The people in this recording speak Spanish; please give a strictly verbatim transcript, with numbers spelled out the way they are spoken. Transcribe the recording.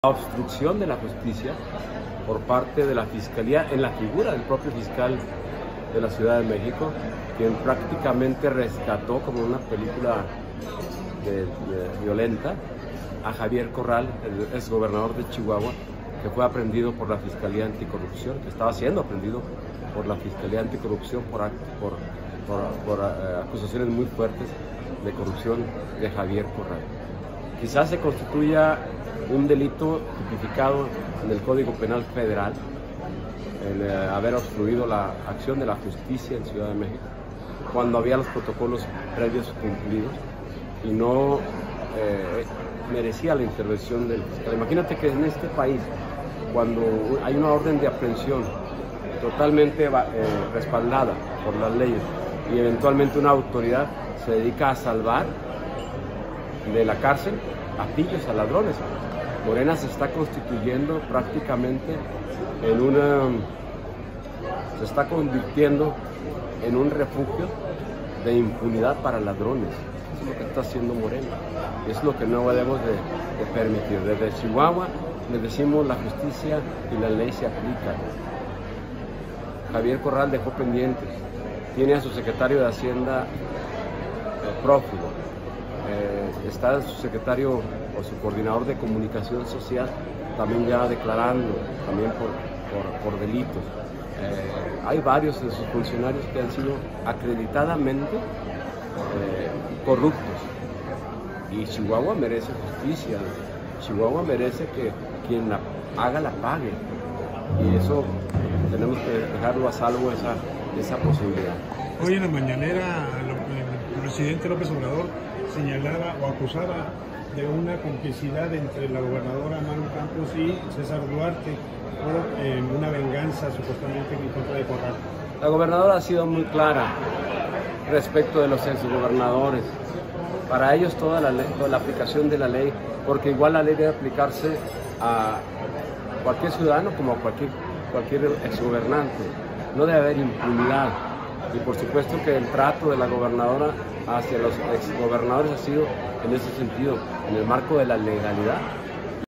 La obstrucción de la justicia por parte de la Fiscalía en la figura del propio fiscal de la Ciudad de México, quien prácticamente rescató como una película de, de, violenta a Javier Corral, el exgobernador de Chihuahua, que fue aprehendido por la Fiscalía Anticorrupción, que estaba siendo aprendido por la Fiscalía Anticorrupción por, por, por, por uh, acusaciones muy fuertes de corrupción de Javier Corral. Quizás se constituya un delito tipificado en el Código Penal Federal, el eh, haber obstruido la acción de la justicia en Ciudad de México, cuando había los protocolos previos cumplidos y no eh, merecía la intervención del fiscal. Imagínate que en este país, cuando hay una orden de aprehensión totalmente eh, respaldada por las leyes y eventualmente una autoridad se dedica a salvar de la cárcel a pillos, a ladrones. Morena se está constituyendo prácticamente en una, se está convirtiendo en un refugio de impunidad para ladrones. Eso es lo que está haciendo Morena. Y es lo que no debemos de, de permitir. Desde Chihuahua le decimos la justicia y la ley se aplican. Javier Corral dejó pendientes. Tiene a su secretario de Hacienda eh, prófugo. Eh, está su secretario o su coordinador de comunicación social también ya declarando, también por, por, por delitos. Eh, hay varios de sus funcionarios que han sido acreditadamente eh, corruptos. Y Chihuahua merece justicia. Chihuahua merece que quien la haga la pague. Y eso tenemos que dejarlo a salvo, esa, esa posibilidad. Hoy en la mañanera el presidente López Obrador señalaba o acusaba de una complicidad entre la gobernadora Maru Campos y César Duarte por eh, una venganza supuestamente en contra de Corral. La gobernadora ha sido muy clara respecto de los exgobernadores. Para ellos toda la, ley, toda la aplicación de la ley, porque igual la ley debe aplicarse a cualquier ciudadano como a cualquier, cualquier exgobernante. No debe haber impunidad. Y por supuesto que el trato de la gobernadora hacia los exgobernadores ha sido en ese sentido, en el marco de la legalidad.